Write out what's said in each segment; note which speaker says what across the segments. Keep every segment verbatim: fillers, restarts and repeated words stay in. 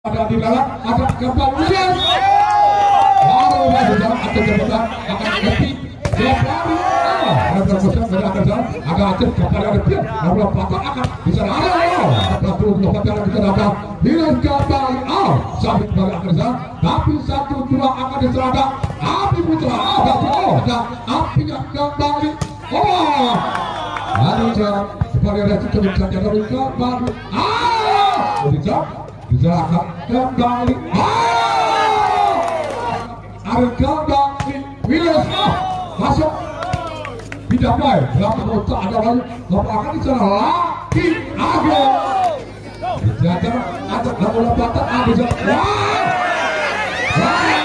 Speaker 1: Ada di dalam, ada kembali Williams. Baru masuk dalam atau jabatan akan lebih dia baru. Ada terkosong dari akan jalan, agak acet kepada ada dia. Lalu patah akan bisa ada. Satu dua patah bisa ada. Williams kembali out. Sampai kembali akan jalan, tapi satu dua akan diserang. Api putra ada oh, ada apinya kembali. Oh, lalu jam sebagai ada cukup saja dari kembali. Ah, dijam. Zakat kembali, ah, ada kembali, Williams masuk, tidak baik, belakang otak ada lagi, akan diserang lagi, ada, dijajar, ada lalu lompatan, ada jalan, wah,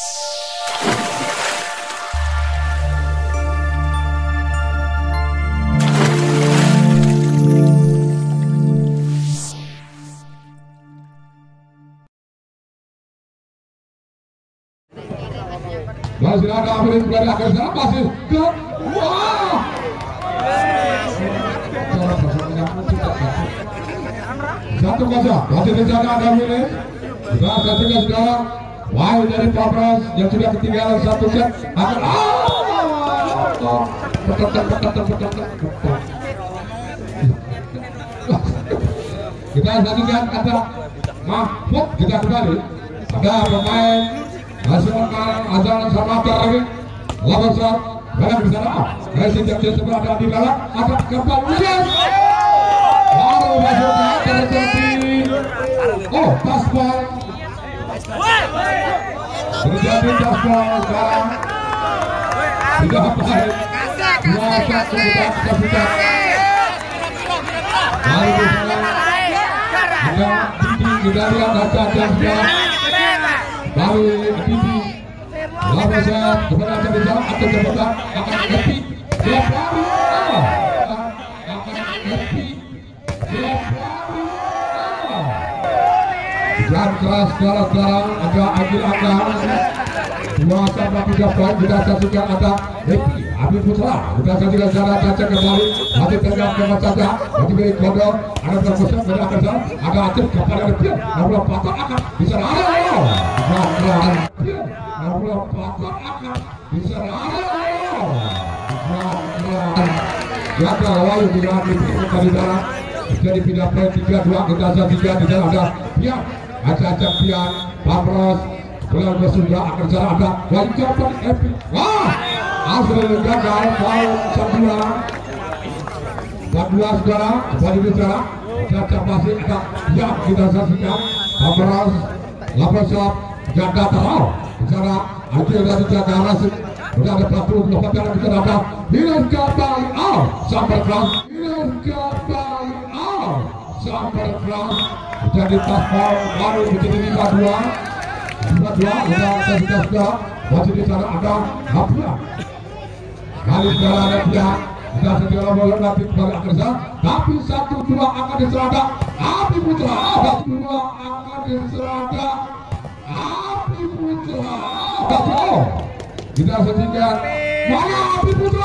Speaker 1: masih ada Amerik berada akhir sana masih ke wah satu saja masih di sana ada Amerik sudah ketika sudah wahai dari Pabras yang sudah ketinggalan satu set akan ah kita saksikan kata Mahfud kita kembali ada pemain Hasilkan ajaran sama lagi lawan shot banyak di sana Messi Jackson sebelah ada di dalam ada kembali Williams baru masuknya terjadi oh tasbol terjadi tasbol sekarang tidak baik dua satu sudah sudah baru di sana ada Didi juga lihat ada dan baru Didi lawan shot kepada aja di dalam atau jabatan akan lebih dia baru akan lebih dia baru dan keras sekarang agak agil agak dua sama tiga poin kita saksikan ada Happy Abi Putra kita saksikan cara caca kembali masih tegak kemas saja masih beri kode ada terkosong dari akan jalan agak acet kepada depan lalu patah akan bisa ada gerakan lalu patah akan bisa ada gerakan gagal lalu dilatih dari dalam jadi pindah poin tiga dua kita saksikan di dalam ada Pian acak-acak Pian Pabros bulan bersudah akan cara ada wancapan epic wah asal gagal poin sembilan empat belas sekarang kembali bicara caca masih ada yang kita saksikan Pabros lapan shot jaga terau bicara akhir dari jaga rasik sudah ada pelaku lepas jalan kita ada Williams kembali out sampai keras Williams kembali out sampai keras jadi tasbol baru menjadi lima dua lima dua sudah kita sudah masih di sana ada Hapia kali sekarang ada Hapia sudah segera mulai nanti kembali akhir sana tapi satu dua akan diserang Api Putra satu dua akan diserang Api Putra satu kita saksikan mana Api Putra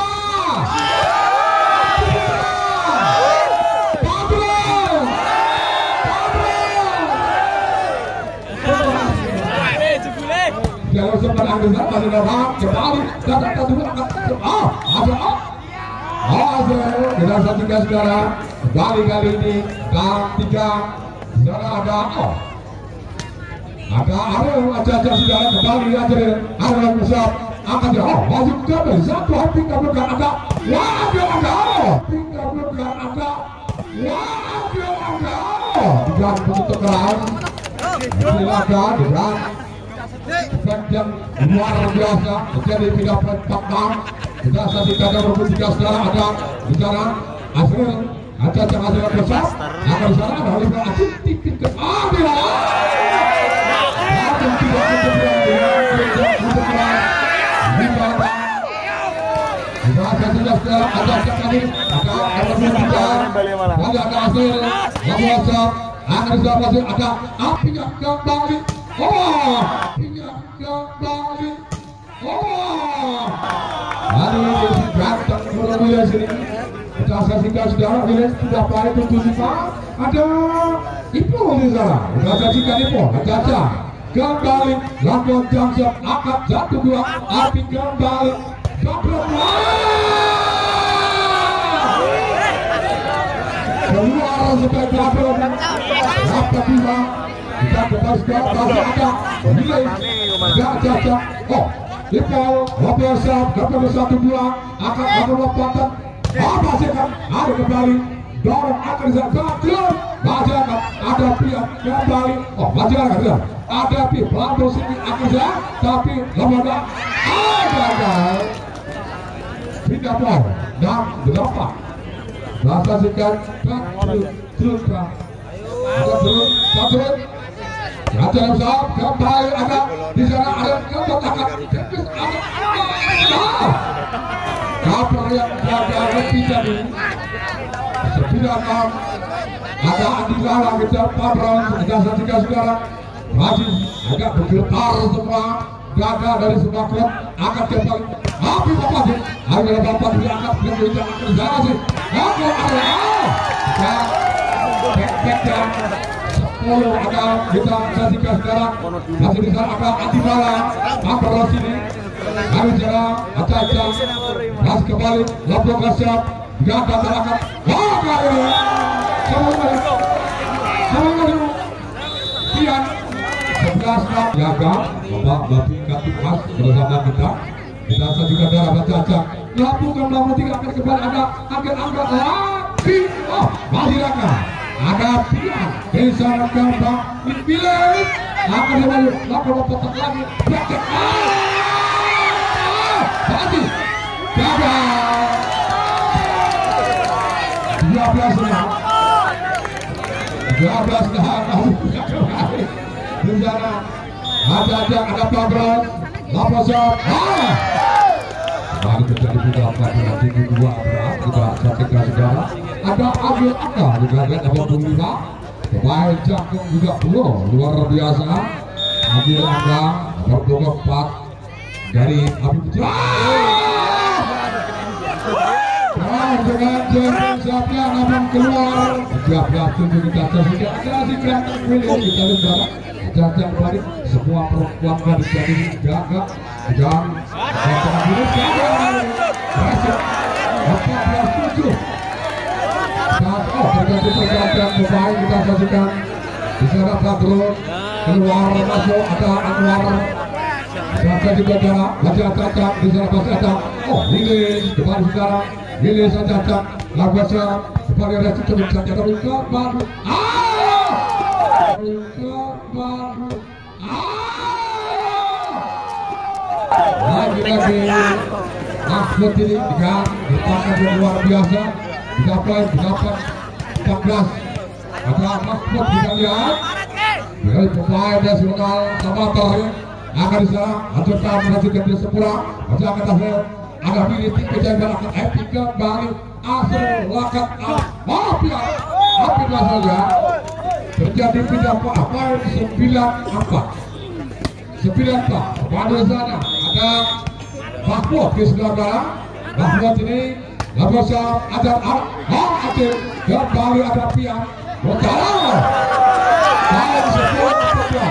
Speaker 1: kalau sempat ambil sana masih dapat kembali dan kita dulu akan ah ada ah ada kita saksikan sekarang kembali kali ini dalam tiga sekarang ada oh ada Ariel aja-aja sekarang kembali aja Ariel Musab akan dia oh masih kembali satu hati kabelkan ada wah dia ada tinggal kabelkan ada wah dia ada dengan begitu keras silakan dengan efek yang luar biasa terjadi tiga poin empat enam kita saksikan nomor tiga sekarang ada di sana Azril ada yang hasil besar akan di sana ada oleh Aziz titik ke Adil ada tidak kita saksikan sekarang ada sekali ada nomor tiga ada ada Azril nomor satu akan di sana masih ada apinya kembali oh apinya kembali oh hari ini ganteng mulai sini Kita saksikan saudara, ini sudah paling tujuh lima. Ada Ipo di sana. Kita saksikan Ipo. Caca kembali lakon Jamsep akad satu dua. Api kembali. Double keluar supaya double. Dapat lima. Kita kembali ke masih ada nilai. Caca. Oh, Ipo Lopesan dapat satu dua. Akad satu lompatan. Apa sih kan? Ada kembali dorong akan zakat masih akan ada pihak kembali. Oh masih akan ada pihak pelan sini akan tapi lembaga ada tidak mau dan berapa rasa sekian terus terus ada terus satu ada besar kembali ada di sana ada kembali akan ada kabar yang ada tidak ini sembilan enam ada Andi Lala kejar Pabron ada tiga saudara masih agak bergetar semua dada dari semua klub akan kembali tapi bapak sih akhirnya bapak diangkat dan berjalan ke sana sih aku ada dan back-back dan sepuluh ada kita saksikan sekarang masih di sana ada Andi Lala Pabron sini hari jalan aca-aca masih kembali lapor siap gak ada belakang wah kali ini sama kali sama kali Kian sebelas enam jaga Bapak Bapi Katip Mas bersama kita kita sajikan darah baca-baca lakukan nomor tiga akan kembali ada angkat-angkat lagi oh masih raka ada Pian bisa gampang pilih akan kembali lakukan petak lagi becek Hati jaga dua belas enam dua belas enam di sana ada ada ada Pabron Laposor ah kembali terjadi putra pelajaran tinggi dua belas kita saksikan saudara ada Agil Aka juga ada delapan puluh lima pemain Jakung juga penuh luar biasa Agil Aka nomor dua puluh empat dari Habib Putra dengan jempol siapnya namun keluar tiga belas tujuh kita saksikan ada si kreatif William kita lihat caca balik semua perempuan dari jadi gagak dan tengah dulu jaga berhasil empat belas tujuh dan oh terjadi pergantian pemain kita saksikan di sana Fadrul keluar masuk ada Anwar caca juga jarak wajah caca di sana masih ada oh Lilin kembali sekarang Lilin saja caca Lagwasa kembali ada cukup saja tapi ke baru ah ke baru ah lagi-lagi Mahfud ini dengan lepasan yang luar biasa didapat didapat empat belas ada Mahfud kita lihat dari pemain nasional amator akan diserang Anjota menghasilkan dia sepura masih akan tahu ada militi kejagaan akan epic kembali asal lakat api api saja terjadi pindah apa sembilan empat sembilan empat pada sana ada Mahfud di sebelah Mahfud ini Lagosa ada ah ada kembali ada Pian Botala dan sepuluh sepuluh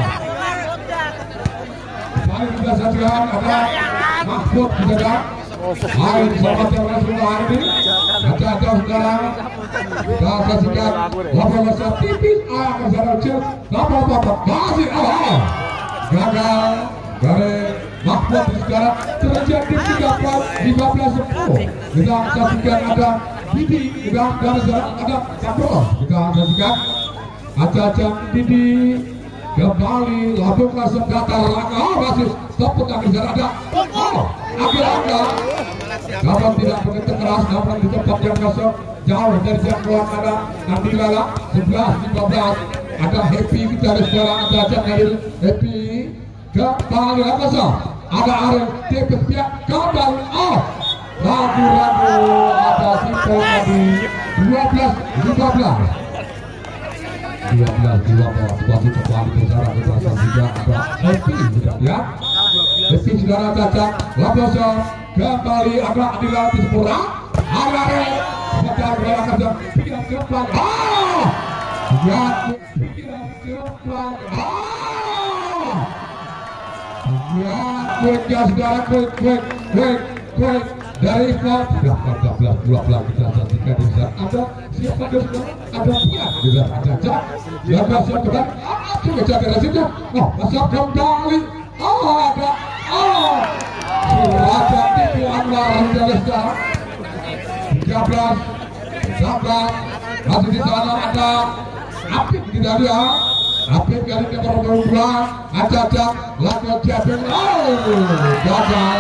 Speaker 1: paling kita saksikan ada Mahfud juga main sahabat yang sudah hari ini ada sekarang kita saksikan Lagosa tipis akan sana kecil lapor bapak masih awal gagal dari Mahfud sekarang terjadi tiga puluh lima belas sepuluh kita saksikan ada Didi juga dari sana ada Kapro kita saksikan Acacang Didi kembali langsung langsung datar langkah oh masih stop tetapi sana ada oh akhir-akhir namun tidak begitu keras namun di tempat yang kosong jauh dari jangkauan ada Andi Lala sebelas lima belas ada Happy kita di sekarang ada Acacang Happy kembali langsung ada Ariel tepet pihak kembali oh ragu-ragu ada Sipo tadi dua belas lima belas dua belas dua belas situasi kembali bersara berasa juga ada Happy sudah lihat Happy sudah ada Caca Laposo kembali ada Adila di Sepura ada Ariel Sebentar bola kerja pikiran ke depan. Ah! Ya, pikiran ke depan. Ah! Ya, quick ya saudara, quick, quick, quick, quick dari Iqbal. Sudah empat belas dua belas kita saksikan di sana. Ada siapa ada saudara? Ada Pian, juga ada Cak. Jaga siap ke depan. Ah, coba jaga dari situ. Oh, masuk kembali. Oh, ada. Oh, ada Tipu Anwar dari saudara. tiga belas, tiga belas. Masih di sana ada Apik kita dia. Apik dari nomor dua. Acak-acak lagu Jabeng. Oh, gagal.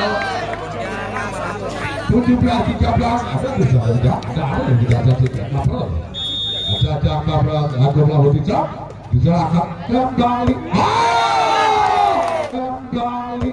Speaker 1: tujuh belas tiga belas. Ada bisa tidak? Ada ada yang tidak saksikan. Apa? Acak-acak Kabras. Lagu lalu tidak. Bisa akan kembali. Oh, kembali.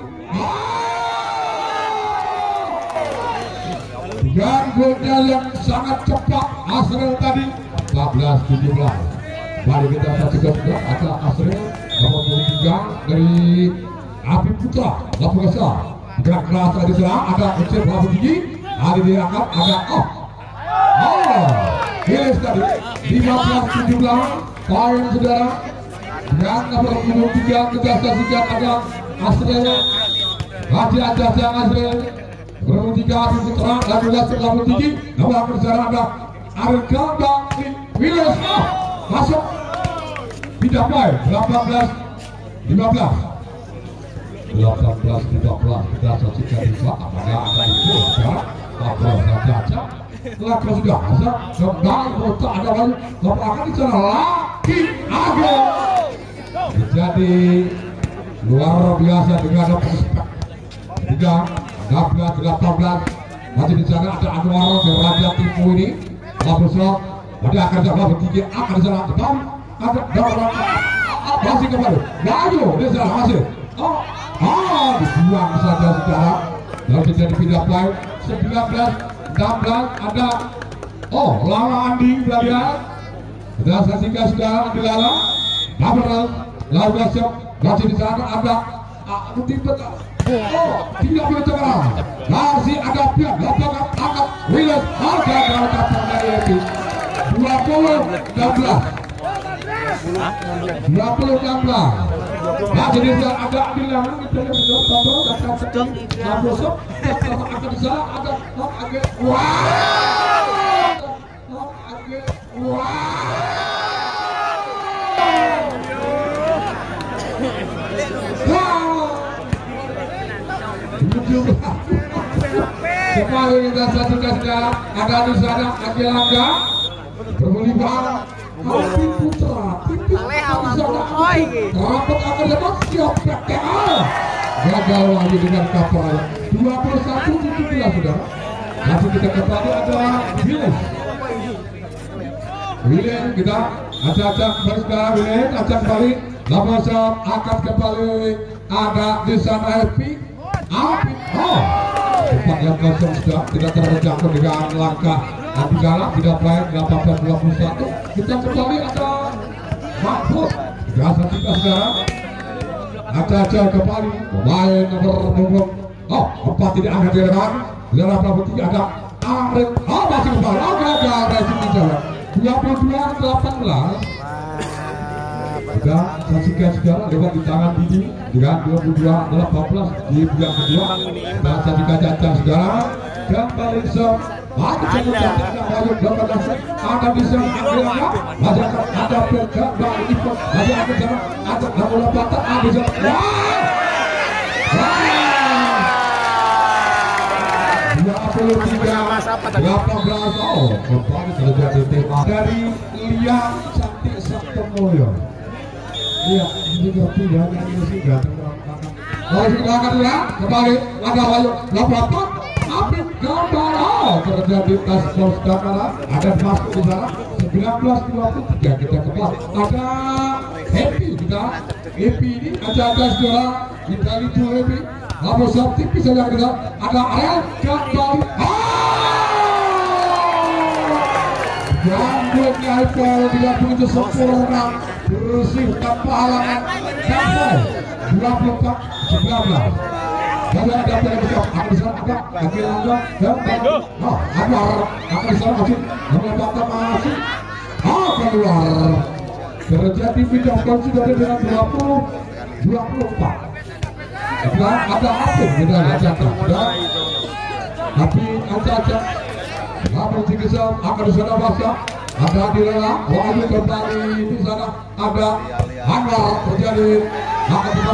Speaker 1: Dan golnya yang sangat cepat Asril tadi empat belas tujuh belas. Mari kita saksikan juga ada Asril nomor dua puluh tiga dari Api Putra Lapu Besar. Gerak keras tadi serang ada kecil Lapu Tinggi. Ada diangkat ada oh oh Hilis tadi lima belas tujuh belas poin saudara. Dan nomor dua puluh tiga kita saksikan ada Asril. Hati aja yang Asril. Nomor tiga Api Putra lalu Lapu Lapu Tinggi. Nomor kerjaan ada Ariel Gambang Wiles oh, masuk tidak baik. Delapan belas lima belas delapan belas lima belas kita saksikan juga apakah akan itu sekarang Kabras saja laku sudah masa kembali kota ada lagi lalu akan dicara lagi agak jadi luar biasa dengan ada prospek tiga enam belas delapan belas masih di sana ada Anwar dari Raja Tipu ini lalu sok ada akan jawab bertiga akan sana depan ada dorong masih kembali maju dia salah masih oh ah dibuang saja saudara lalu terjadi pindah poin sembilan belas enam belas ada oh Lala Andi Belalian sudah saksikan saudara Andi Lala Gabriel lalu siap masih di sana ada Mutipat oh tidak boleh terang masih ada pihak lapangan angkat Willis harga kalau dapat dari Epi dua puluh enam belas dua puluh enam belas. Nah jadi ada bilang kita yang sudah tabel akan sedang nabosok akan di sana ada nok agak wah nok agak wah kembali kita saksikan saudara ada di sana Agil Angga bermuliban Api Putra Tipu rapat akan dapat siap P T A gagal lagi dengan kapal dua puluh satu tujuh belas saudara. Masih kita kembali ada Willis Willis kita acak-acak kembali sekarang Willis acak kembali lama siap angkat kembali ada di sana Happy Api oh tempat yang kosong sudah tidak terjangkau dengan langkah Api Galak tidak baik delapan belas dua puluh satu kita kembali ada Mahfud biasa kita saudara ada kembali pemain nomor punggung oh empat tidak angkat di depan delapan puluh tiga ada Arif oh masih kembali oh gagal racing di jalan dua puluh dua delapan belas sudah saksikan saudara lewat di tangan Didi dengan dua puluh dua delapan belas di bulan kedua dan saksikan caca saudara kembali sem ada caca bayu delapan belas ada bisa ambilnya ada ada kembali ikut ada ada sana ada namun patah ada bisa dua puluh tiga delapan belas oh kembali terjadi tema dari Liang Cantik Sabtomoyo. Iya, ini ngerti ya, ini sih gak terlalu silakan ya, kembali ada Bayu Lapapat Api gambar oh terjadi tas pos kamera ada masuk di sana sembilan belas dua puluh tiga kita kembali ada Happy kita Happy ini aja-aja saudara kita itu Happy lalu siap tipis saja kita ada Ariel kembali Jambutnya Haikal tidak begitu sempurna bersih tanpa halangan sampai dua puluh empat sembilan belas Banyak ada yang besar akan di sana ada akhir anda dan oh Anwar akan di sana masih menembakkan masih ah keluar terjadi pindah konsider dengan dua puluh dua puluh empat. Setelah ada apa dengan Acaka dan tapi Acaka Abang Cikisam akan di sana basah ada Direla Wahyu kembali di sana ada Anwar terjadi akan